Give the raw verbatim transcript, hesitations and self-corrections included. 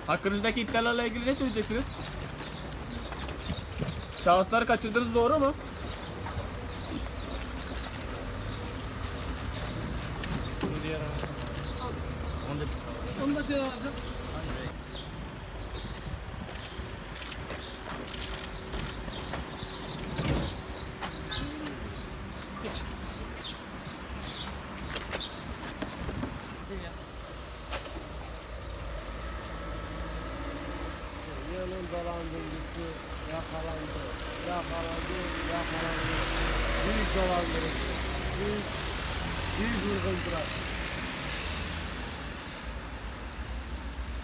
Hakkınızdaki iddialarla ilgili ne söyleyeceksiniz? Şahısları kaçırdınız, doğru mu? Onu da sen alacağım. Yılın dolandırıcısı yakalandı, yakalandı, yakalandı. Büyük dolandırıcı, büyük, büyük vurguncular.